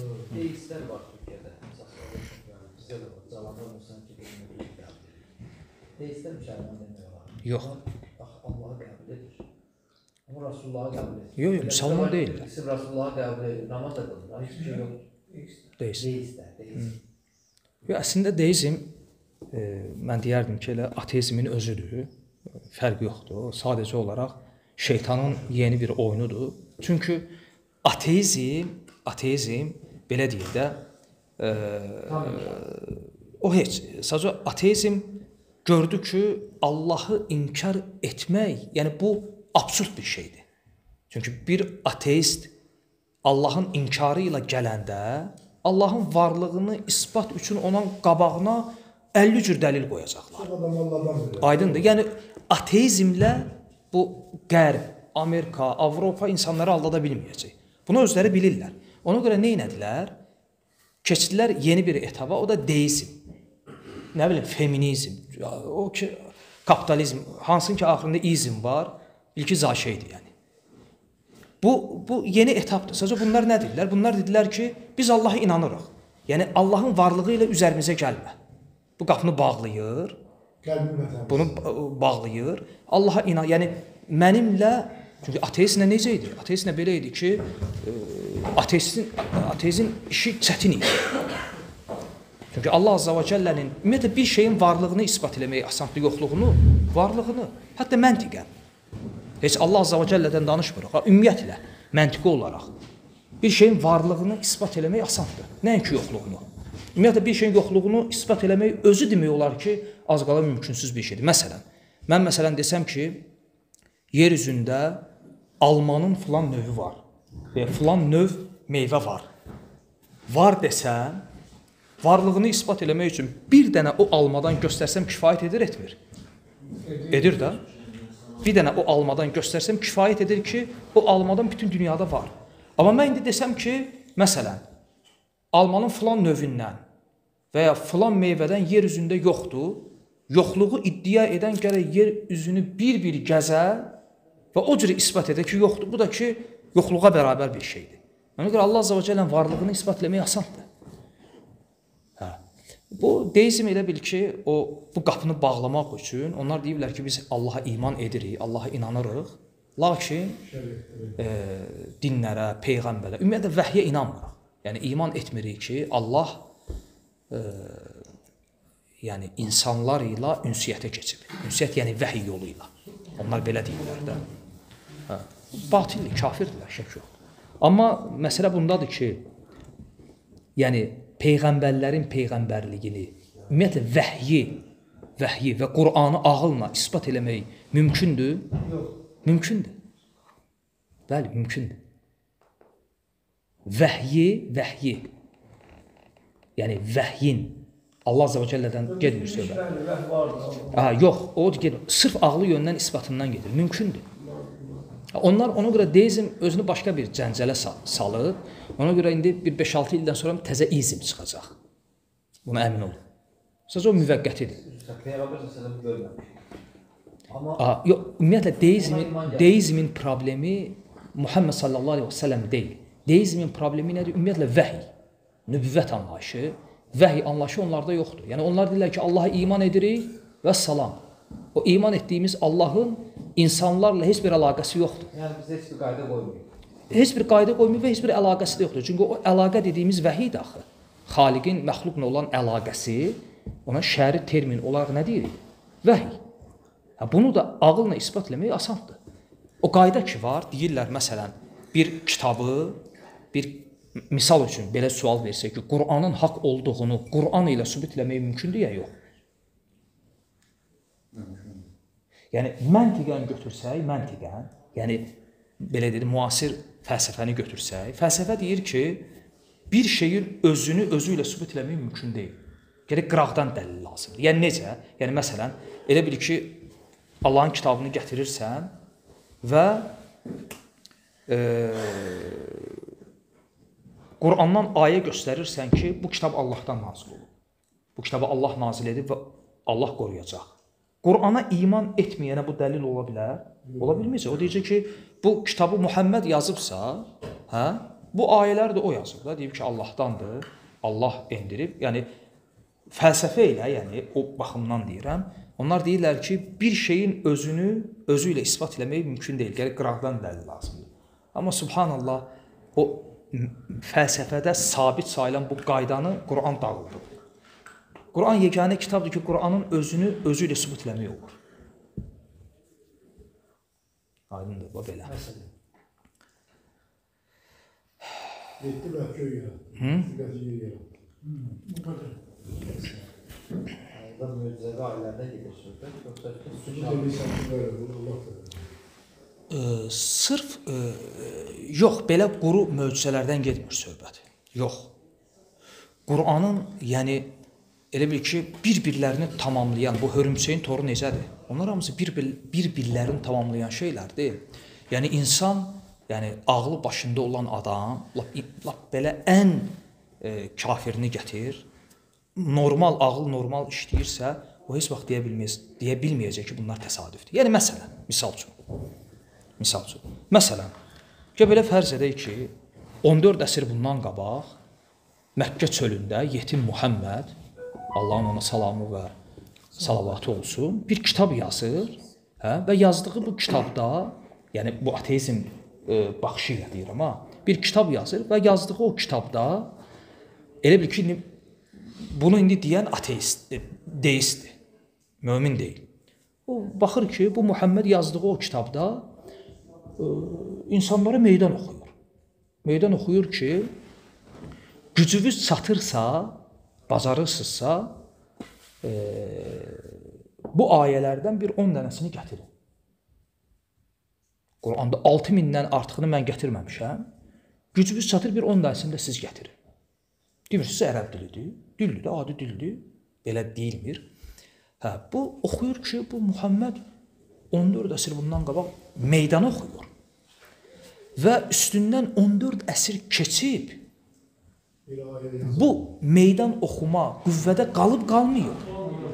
Deistlər var Türkiyədə. Bizdə də var. Cavanlar olsan ki, deistlər müsəlman demək olar. Yox. Allah'a qəbul edir. Ama Resulullah'a qəbul edir. Yox, müsəlman deyil. İsim Resulullah'a qəbul edir. Namaz da qılır. Hiçbir şey yoxdur. Deistlər. Yox, əslində deizm, mən deyərdim ki, elə ateizmin özüdür. Fərq yoxdur. Sadəcə olaraq şeytanın yeni bir oyunudur. Çünki ateizm belə deyək də, o heç, sadəcə ateizm gördü ki, Allahı inkar etmək, yəni bu absurd bir şeydir. Çünki bir ateist Allahın inkarı ilə gələndə, Allahın varlığını isbat üçün onun qabağına 50 cür dəlil qoyacaqlar. Aydındır. Yəni ateizmlə bu Qərb, Amerika, Avropa insanları aldada bilməyəcək. Bunu özləri bilirlər. Ona görə nə etdilər? Keçdilər yeni bir etaba, o da deizm. Nə bilim, feminizm, o ki, kapitalizm, hansın ki, axırında izm var, ilki zaşeydir yəni. Bu yeni etapdır. Sadəcə bunlar nə dedilər? Bunlar dedilər ki, biz Allaha inanırıq. Yəni Allahın varlığı ilə üzərimizə gəlmə. Bu qapını bağlayır. Bunu bağlayır. Allaha inan, yəni mənimlə, çünki ateizmlə necə idi? Ateizmlə belə idi ki, ateizin işi çətin idi. Çünki Allah Azza və Cəllənin ümumiyyətlə bir şeyin varlığını isbat eləmək asandır, yoxluğunu, varlığını, hətta məntiqən. Heç Allah Azza və Cəllədən danışmırıq. Ümumiyyətlə, məntiqi olaraq bir şeyin varlığını isbat eləmək asandır. Nəinki yoxluğunu. Ümumiyyətlə, bir şeyin yoxluğunu isbat eləmək özü demək olar ki, az qala mümkünsüz bir şeydir. Məsələn, mən desəm ki, yer üzündə almanın filan növü var və filan növ meyvə var. Var desəm, varlığını isbat eləmək üçün bir dənə o almadan göstərsəm kifayət edir, etmir? Edir də. Bir dənə o almadan göstərsəm kifayət edir ki, o almadan bütün dünyada var. Amma mən indi desəm ki, məsələn, almanın filan növündən və ya filan meyvədən yer üzündə yoxdur, yoxluğu iddia edən gərək yer üzünü bir-bir gəzə və o cürə isbat edə ki, yoxdur. Bu da ki, yoxluğa bərabər bir şeydir. Ona görə Allah Azza və Cəllənin varlığını isbat eləmək asandır. Bu deizm elə bil ki, bu qapını bağlamaq üçün onlar deyirlər ki, biz Allaha iman edirik, Allaha inanırıq. Lakin dinlərə, peyğəmbərə, ümumiyyətlə vəhyə inanmırıq. Yəni iman etmirik ki, Allah yəni insanlar ilə ünsiyyətə keçib. Ünsiyyət yəni vəhiy yolu ilə. Onlar belə deyirlər də. Batildir, kafirdirlər, şək yoxdur. Amma məsələ bundadır ki, yəni peyğəmbərlərin peyğəmbərliyini, ümumiyyətlə vəhyi və Qur'anı ağılla isbat eləmək mümkündür? Yox. Mümkündür. Bəli, mümkündür. Vəhyi, yəni vəhyin, Allah Azza və Cəllədən gedmir söhbət. Yox, o sırf ağlı yöndən isbatından gedir, mümkündür. Onlar ona görə deizm özünü başqa bir cəncələ salıb, ona görə indi bir 5-6 ildən sonra təzə izm çıxacaq. Buna əmin olun. Sadəcə o müvəqqətidir. Peyğəmbər s.ə.v görməmiş. Yox, ümumiyyətlə deizmin problemi Muhammed sallallahu aleyhi və səlləm deyil. Deizmin problemi nədir? Ümumiyyətlə vəhiy, nübüvvət anlayışı, vəhiy anlayışı onlarda yoxdur. Yəni onlar deyirlər ki, Allaha iman edirik və salam. O iman etdiyimiz Allahın insanlarla heç bir əlaqəsi yoxdur. Yəni bizə heç bir qayda qoymuyor. Heç bir qayda qoymuyor və heç bir əlaqəsi də yoxdur. Çünki o əlaqə dediyimiz vəhiydir axı. Xaliqin məxluqla olan əlaqəsi, ona şəri termin olaraq nə deyirik? Vəhiy. Bunu da ağılla isbat eləmək asandır. O qayda ki var, deyirlər məsələn, bir kitabı, bir misal üçün belə sual versək ki, Qur'anın haqq olduğunu Qur'an ilə sübut eləmək mümkündür ya, yox? Yəni, məntiqən götürsək, yəni, belə dedim, müasir fəlsəfəni götürsək, fəlsəfə deyir ki, bir şeyin özünü özü ilə sübut eləmək mümkün deyil. Gərək qıraqdan dəlil lazımdır. Yəni, necə? Yəni, məsələn, elə bil ki, Allahın kitabını gətirirsən və Qur'andan ayə göstərirsən ki, bu kitab Allahdan nazil olub. Bu kitabı Allah nazil edib və Allah qoruyacaq. Qur'ana iman etməyənə bu dəlil ola bilər? Ola bilməyəcək. O deyəcək ki, bu kitabı Muhammed yazıbsa, Bu ayələr də o yazır da, deyib ki, Allahdandır, Allah endirib. Yəni fəlsəfə ilə, yəni o baxımdan deyirəm. Onlar deyirlər ki, bir şeyin özü ilə isbat eləmək mümkün deyil. Gərək qıraqdan dəlil lazımdır. Amma subhanallah, o fəlsəfədə sabit sayılan bu qaydanı Quran dağıldı. Quran yeganə kitabdır ki, Quranın özü ilə sübut eləmək olur. Aydındır, bu belə. Yetti bəlkə ya. Ayda möcüzəvi ayələrdə gedir söhbət. Sırf yox, belə quru möcüzələrdən getmir söhbət. Yox. Quranın, yəni elə bil ki, bir-birlərini tamamlayan, bu hörümçəyin toru necədir? Onlar hamısı bir-birlərini tamamlayan şeylərdir. Yəni insan, yəni ağlı başında olan adam, lap belə ən kafirini gətir, normal ağıl normal işləyirsə, o heç vaxt deyə bilməyəcək ki, bunlar təsadüfdür. Yəni məsələn, misal üçün. Məsələn, belə fərz edək ki, 14 əsr bundan qabaq Məkkə çölündə yetim Muhammed, Allahın ona salamı və salavatı olsun, bir kitab yazır, və yazdığı bu kitabda, yəni bu ateizm baxışı ilə deyirəm, bir kitab yazır və yazdığı o kitabda elə bil ki, bunu indi deyən deistdir, mömin deyil. O baxır ki, bu Muhammed yazdığı o kitabda insanlara meydan oxuyur. Meydan oxuyur ki, gücünüz çatırsa, bacarırsınızsa, bu ayələrdən bir 10 dənəsini gətirin. Quranda 6000-dən artıqını mən gətirməmişəm. Gücünüz çatır, bir 10 dənəsini də siz gətirin. Demirsiniz, ərəb dilidir, dildir, adi dildir, belə deyilmir. Bu oxuyur ki, bu Muhammed 14 əsr bundan qabaq meydan oxuyur. Və üstündən 14 əsr keçib, bu meydan oxuma qüvvədə qalıb-qalmıyor.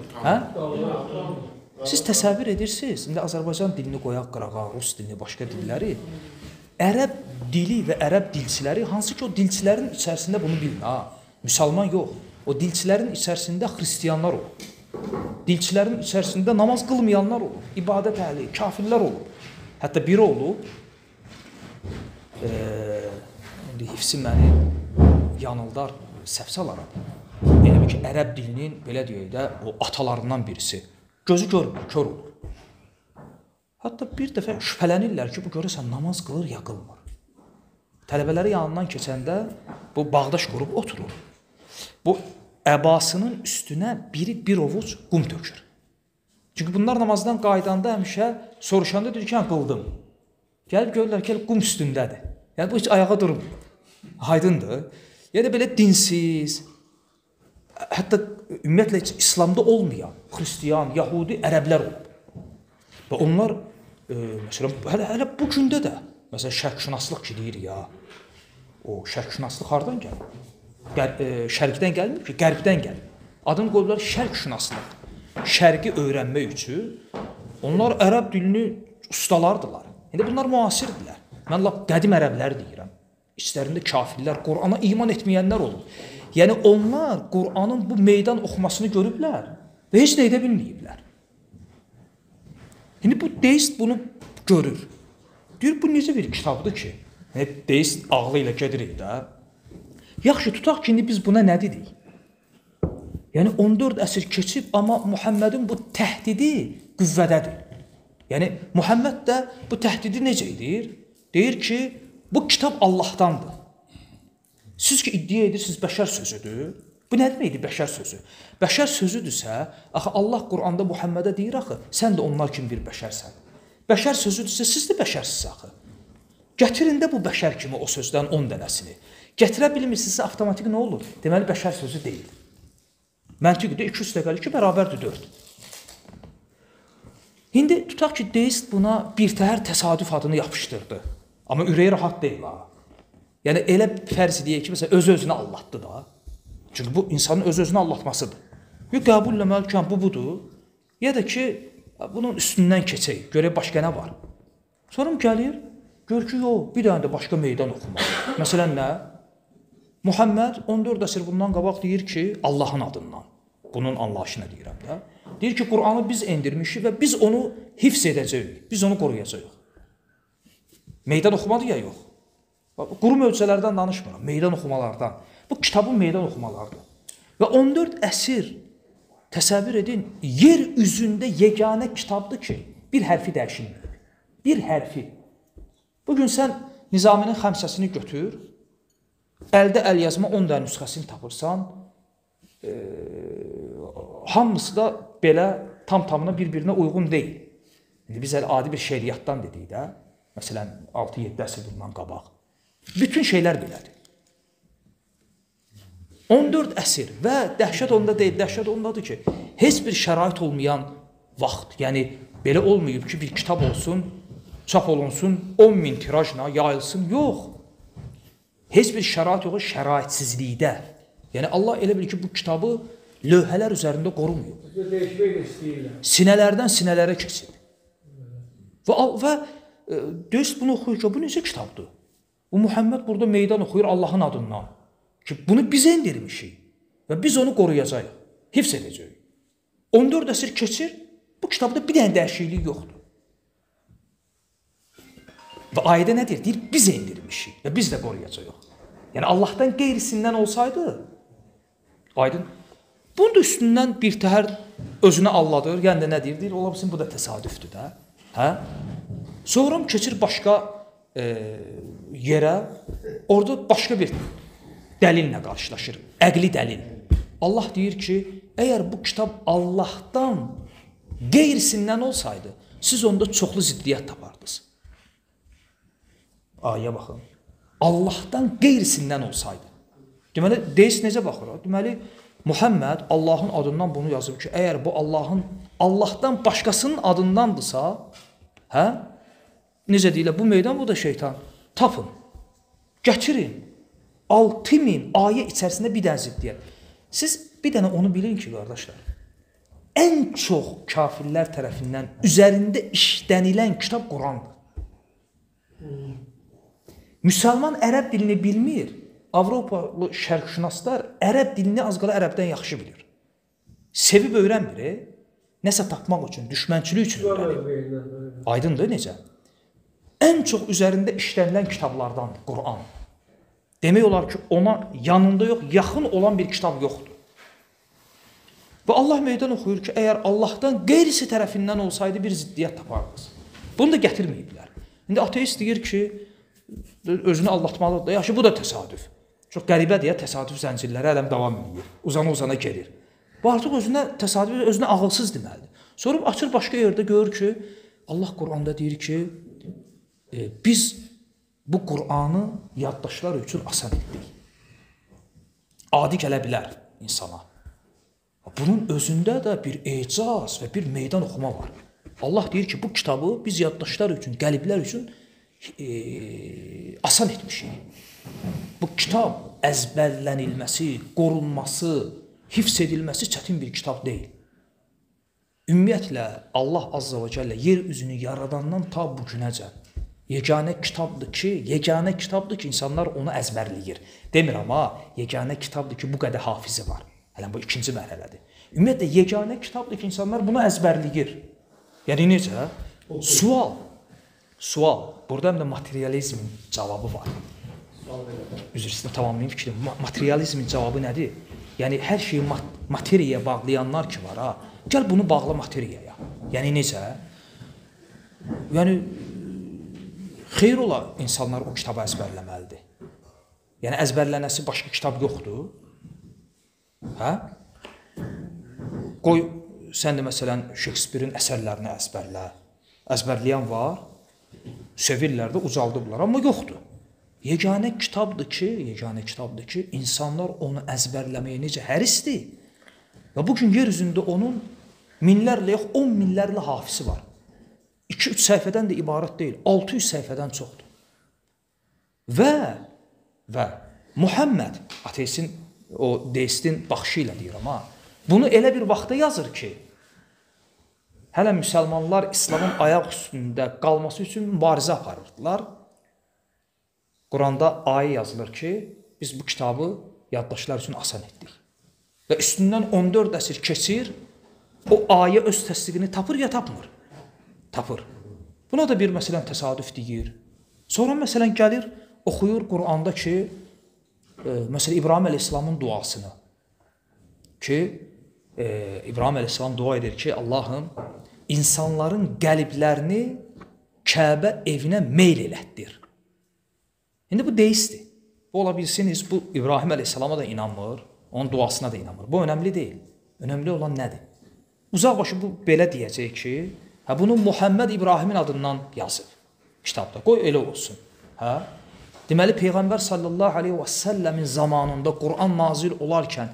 Siz təsəvvür edirsiniz, indi Azərbaycan dilini qoyaq qırağa, rus dilini, başqa dilləri, ərəb dili və ərəb dilçiləri, hansı ki o dilçilərin içərisində bunu bilin, müsəlman yox, o dilçilərin içərisində xristiyanlar olur, dilçilərin içərisində namaz qılmayanlar olur, ibadət əhli, kafirlər olur, hətta biri olub, hifsi məni yanıldar, səhv salaram. Yəni ki, ərəb dilinin, belə deyək də, o atalarından birisi. Gözü görmür, kör olur. Hətta bir dəfə şübhələnirlər ki, bu görəsən namaz qılır ya qılmır. Tələbələri yanından keçəndə bu bağdaş qurub oturur. Bu əbasının üstünə biri bir ovuc qum tökür. Çünki bunlar namazdan qaydanda həmişə soruşanda deyir ki, qıldım. Gəlib görürlər ki, qum üstündədir. Yəni bu heç ayağa durmur. Aydındır. Yəni belə dinsiz, hətta ümumiyyətlə İslamda olmayan xristiyan, yahudi, ərəblər olub. Və onlar, məsələn, hələ bu gündə də, məsələn, şərqşünaslıq ki, deyir ya, o şərqşünaslıq hardan gəlir? Şərqdən gəlmir ki, qərbdən gəlir. Adını qoyurlar şərqşünaslıq. Şərqi öyrənmək üçün onlar ərəb dilini ustalardılar. İndi bunlar müasirdirlər. Mən lap qədim ərəblər deyirəm. İçlərində kafirlər, Qur'ana iman etməyənlər olur. Yəni onlar Qur'anın bu meydan oxumasını görüblər və heç nə edə bilməyiblər. İndi bu deist bunu görür. Deyir, bu necə bir kitabdır ki? Deist ağlı ilə gedirik də. Yaxşı, tutaq ki, indi biz buna nə dedik? Yəni 14 əsr keçib, amma Muhammedin bu təhdidi qüvvədədir. Yəni Muhammed də bu təhdidi necə edir? Deyir ki, bu kitab Allahdandır. Siz ki, iddia edirsiniz bəşər sözüdür. Bu nə deməkdir bəşər sözü? Bəşər sözüdürsə, axı Allah Qur'anda Muhammedə deyir axı, sən də onlar kimi bir bəşərsən. Bəşər sözüdürsə, siz də bəşərsiniz axı. Gətirin də bu bəşər kimi o sözdən 10 dənəsini. Gətirə bilmirsinizsə, avtomatik nə olur? Deməli, bəşər sözü deyil. Məntiqdə 2 üstəgəli 2 bərabərdir 4. İndi tutaq ki, deist buna birtəhər təsadüf adını yapışdırdı. Amma ürəyi rahat deyil ha. Yəni elə fərz edək ki, məsələn, öz-özünə allatdı da. Çünki bu insanın öz-özünə allatmasıdır. Ya qəbul eləməli bu budur, ya da ki, bunun üstündən keçək, görək başqa nə var. Sonra gəlir, Gör ki, yox, bir dənə də başqa meydan oxumaq. Məsələn, nə? Muhammed 14 əsr bundan qabaq deyir ki, Allahın adından. Bunun anlayışına deyirəm də. Deyir ki, Qur'anı biz endirmişik və biz onu hifz edəcəyik, biz onu qoruyacağıq. Meydan oxumadır ya, yox. Quru möcüzələrdən danışmıram, meydan oxumalardan. Bu kitabın meydan oxumalardır. Və 14 əsr, təsəvvür edin, yer üzündə yeganə kitabdır ki, bir hərfi dəyişilmir. Bir hərfi. Bugün sən Nizaminin xəmsəsini götür, əldə əl yazma 10 dənə nüsxəsini tapırsan, hamısı da belə tam-tamına bir-birinə uyğun deyil. İndi biz adi bir şeiriyyatdan dedik də, məsələn, 6-7 əsr bundan qabaq. Bütün şeylər belədir. 14 əsr və dəhşət onda deyil, dəhşət ondadır ki, heç bir şərait olmayan vaxt, yəni belə olmayıb ki, bir kitab olsun, çap olunsun, 10.000 tirajla yayılsın, yox. Heç bir şərait yox, şəraitsizlikdə. Yəni Allah elə bilir ki, bu kitabı lövhələr üzərində qorumuyor. Sinələrdən sinələrə keçir. Və döyüst bunu oxuyur ki, bu necə kitabdır? Bu Muhammed burada meydan oxuyur Allahın adından. Ki, bunu biz endirmişik və biz onu qoruyacağıq, hifz edəcəyik. 14 əsr keçir, bu kitabda bir dənə dəyişiklik yoxdur. Və ayədə nə deyir? Deyir, biz endirmişik və biz də qoruyacağıq. Yəni, Allahdan qeyrisindən olsaydı, aydın, bunun da üstündən bir təhər özünə alladır, yəni də nə deyir? Deyir, ola bilsin, bu da təsadüfdür də. Hə? Sonra keçir başqa yerə, orada başqa bir dəlillə qarşılaşır, əqli dəlil. Allah deyir ki, əgər bu kitab Allahdan qeyrisindən olsaydı, siz onda çoxlu ziddiyyət tapardınız. Ayə baxın. Allahdan qeyrisindən olsaydı. Deməli, deyiz necə baxır? Deməli, Muhammed Allahın adından bunu yazıb ki, əgər bu Allahdan başqasının adındandırsa, hə? Necə deyirlər, bu meydan, bu da şeytan. Tapın, gətirin. 6000 ayə içərisində bir dənə ziddiyyət. Siz bir dənə onu bilin ki, qardaşlar, ən çox kafirlər tərəfindən üzərində işlənilən kitab Qurandır. Müsəlman ərəb dilini bilmir, Avropalı şərqşünaslar ərəb dilini az qala ərəbdən yaxşı bilir. Sevib öyrənmir, nəsə tapmaq üçün, düşmənçilik üçün öyrənir. Aydındır necə? Ən çox üzərində işlənilən kitablardandır Quran. Demək olar ki, ona yanında yox, yaxın olan bir kitab yoxdur. Və Allah meydan oxuyur ki, əgər Allahdan qeyrisi tərəfindən olsaydı bir ziddiyyət tapardınız. Bunu da gətirməyiblər. İndi ateist deyir ki, özünü aldatmalıdır. Yaxşı, bu da təsadüf. Çox qəribədir ya, təsadüf zəncirləri ələm davam edir. Uzana gedir. Bu artıq özünə ağılsız deməlidir. Sonra açır başqa yerdə görür ki, Allah Quranda deyir ki, biz bu Qur'anı yaddaşlar üçün asan etdik. Adi gələ bilər insana. Bunun özündə də bir ecaz və bir meydan oxuma var. Allah deyir ki, bu kitabı biz yaddaşlar üçün, qəliblər üçün asan etmişik. Bu kitab əzbərlənilməsi, qorunması, hifz edilməsi çətin bir kitab deyil. Ümumiyyətlə, Allah Azza və Cəllə yer üzünü yaradandan ta bu günəcən yeganə kitabdır ki, insanlar onu əzbərləyir. Demir amma, yeganə kitabdır ki, bu qədər hafizi var. Hələ bu ikinci mərhələdir. Ümumiyyətlə, yeganə kitabdır ki, insanlar bunu əzbərləyir. Yəni necə? Sual. Burada həm də materializmin cavabı var. Üzr istəyirəm, tamamlayayım fikrim. Materializmin cavabı nədir? Yəni, hər şeyi materiyaya bağlayanlar ki var, gəl bunu bağla materiyaya. Yəni necə? Yəni, xeyr ola insanlar o kitabı əzbərləməlidir. Yəni, əzbərlənəsi başqa kitab yoxdur. Hə? Qoy, sən də məsələn, Şekspirin əsərlərini əzbərlə. Əzbərləyən var, sevirlər də, ucaldıblar, amma yoxdur. Yeganə kitabdır ki, insanlar onu əzbərləməyə necə hərisdir. Və bugün yer üzündə onun minlərlə yox, 10 minlərlə hafisi var. 2-3 səhifədən də ibarət deyil, 600 səhifədən çoxdur. Və Muhammed, ateistin, o deistin baxışı ilə deyirəm, bunu elə bir vaxtda yazır ki, hələ müsəlmanlar İslamın ayaq üstündə qalması üçün mübarizə aparırdılar. Quranda ayə yazılır ki, biz bu kitabı yaddaşlar üçün asan etdik. Və üstündən 14 əsr keçir, o ayə öz təsdiqini tapır ya tapmır? Tapır. Buna da bir məsələn təsadüf deyir. Sonra məsələn gəlir, oxuyur Quranda ki, məsələn İbrahim əleyhissalamın duasını ki, İbrahim əleyhissalam dua edir ki, Allahım insanların qəlblərini Kəbə evinə meyl elətdir. İndi bu deistdir. Bu ola bilsiniz, bu İbrahim əleyhissalama da inanmır, onun duasına da inanmır. Bu önəmli deyil. Önəmli olan nədir? Uzaqbaşı bu belə deyəcək ki, bunu Muhammed İbrahimin adından yazıb kitabda. Qoy elə olsun. Deməli, Peyğəmbər sallallahu aleyhi və səlləmin zamanında Quran nazil olarkən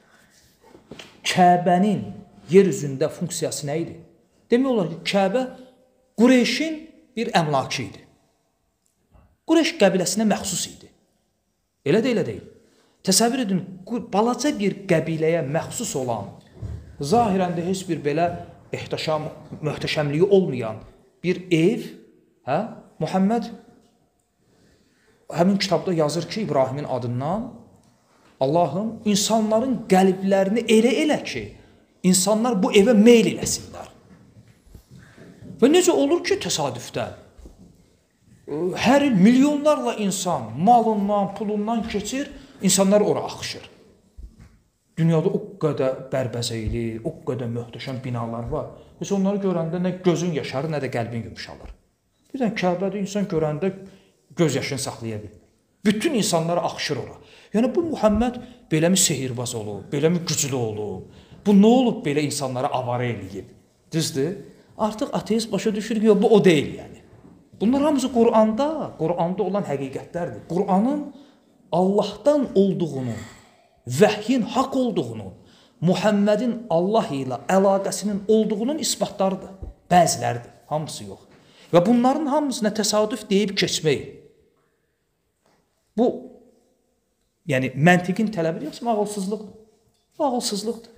Kəbənin yer üzündə funksiyası nə idi? Demək olar ki, Kəbə Qureyşin bir əmlakı idi. Qureyş qəbiləsinə məxsus idi. Elə də elə deyil. Təsəvvür edin, balaca bir qəbiləyə məxsus olan, zahirən də heç bir belə möhtəşəmliyi olmayan bir ev, Muhammed həmin kitabda yazır ki, İbrahimin adından, Allahım, insanların qəlblərini elə ki, insanlar bu evə meyl eləsinlər. Və necə olur ki, təsadüfdən? Hər il milyonlarla insan malından, pulundan keçir, insanlar ora axışır. Dünyada o qədər bərbəzəyli, o qədər möhtəşəm binalar var. Heç onları görəndə nə gözün yaşarır, nə də qəlbin yumşalır. Bir dənə Kəbədə insan görəndə göz yaşını saxlaya bilmir. Bütün insanlar axışır ora. Yəni, bu Muhammed beləmi sehirbaz olub, beləmi güclü olub, bu nə olub belə insanlara avara eləyib? Düzdür? Artıq ateist başa düşür ki, bu o deyil yəni. Bunlar hamısı Quranda olan həqiqətlərdir. Qur'anın Allahdan olduğunu, vəhyin haqq olduğunu, Muhammedin Allah ilə əlaqəsinin olduğunun isbatlarıdır. Bəzilərdir, hamısı yox. Və bunların hamısına təsadüf deyib keçmək. Bu, yəni məntiqin tələbi yoxsa ağılsızlıqdır. Ağılsızlıqdır.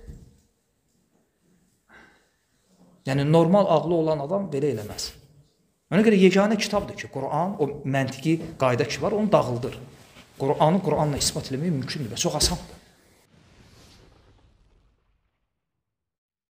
Yəni, normal ağlı olan adam belə eləməz. Ona görə yeganə kitabdır ki, Quran, o məntiqi qayda ki var, onu dağıldır. Qur'anı Qur'anla ispat eləmək mümkündür və çox asandır.